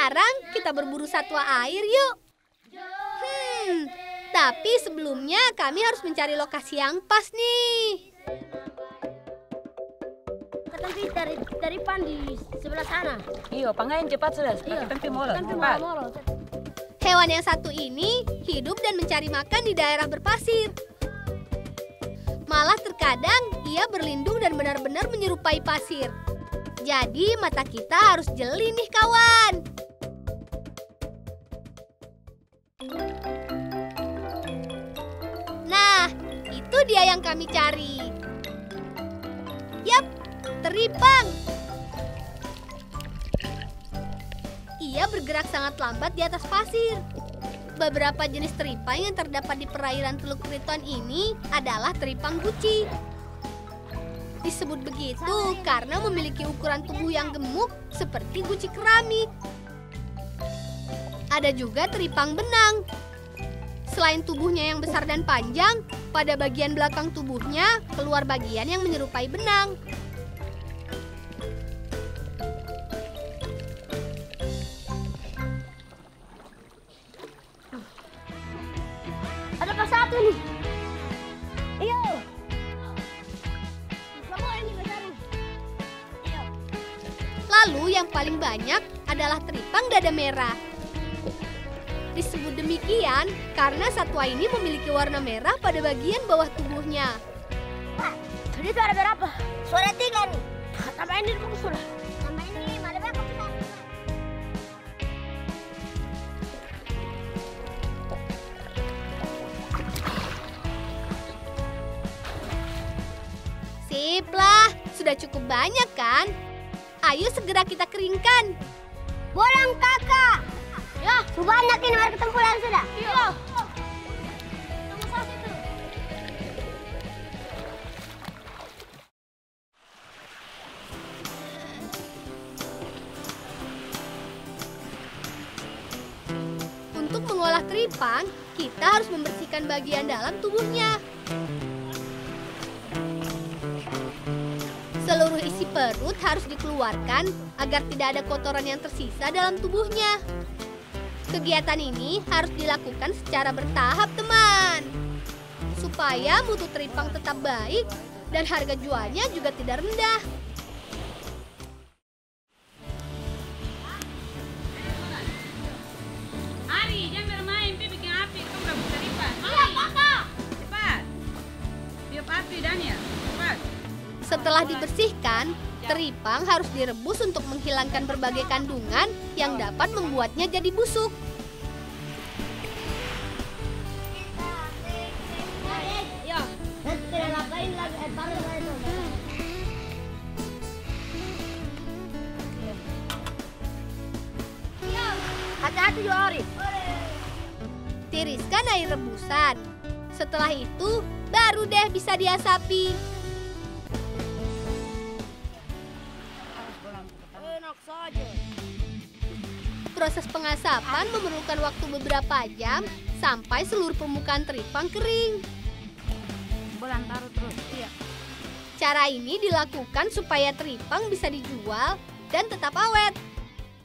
Sekarang kita berburu satwa air yuk. Tapi sebelumnya kami harus mencari lokasi yang pas nih. Tapi dari pan di sebelah sana. Iya, pangain cepat sudah. Pakai tempe molot. Cepat. Hewan yang satu ini hidup dan mencari makan di daerah berpasir. Malah terkadang ia berlindung dan benar-benar menyerupai pasir. Jadi mata kita harus jeli nih kawan. Nah, itu dia yang kami cari. Yap, teripang. Ia bergerak sangat lambat di atas pasir. Beberapa jenis teripang yang terdapat di perairan Teluk Triton ini adalah teripang guci. Disebut begitu karena memiliki ukuran tubuh yang gemuk seperti guci keramik. Ada juga teripang benang. Selain tubuhnya yang besar dan panjang, pada bagian belakang tubuhnya keluar bagian yang menyerupai benang. Ada pas satu nih. Iyo. Semua ini besar. Iyo. Lalu yang paling banyak adalah teripang dada merah. Disebut demikian karena satwa ini memiliki warna merah pada bagian bawah tubuhnya. Pak, tadi itu ada berapa? Suara 3 nih. Tambahin di buku sudah. Tambahin nih, ada berapa kita? Sip lah, sudah cukup banyak kan? Ayo segera kita keringkan. Bolang kakak. Ya, banyak ini warga tempuran sudah. Iya. Untuk mengolah teripang, kita harus membersihkan bagian dalam tubuhnya. Seluruh isi perut harus dikeluarkan agar tidak ada kotoran yang tersisa dalam tubuhnya. Kegiatan ini harus dilakukan secara bertahap, teman. Supaya mutu teripang tetap baik dan harga jualnya juga tidak rendah. Ari, jangan bermain, Pi bikin api, kamu udah bisa teripang. Iya, kakak. Cepat. Tiup api, Daniel. Cepat. Setelah dibersihkan, teripang harus direbus untuk menghilangkan berbagai kandungan yang dapat membuatnya jadi busuk. Ya, kita lakuin lagi baru itu. Hati-hati Yori. Tiriskan air rebusan. Setelah itu, baru deh bisa diasapi. Enak saja. Proses pengasapan memerlukan waktu beberapa jam sampai seluruh permukaan teripang kering. Bolan taruh terus. Iya. Cara ini dilakukan supaya teripang bisa dijual dan tetap awet.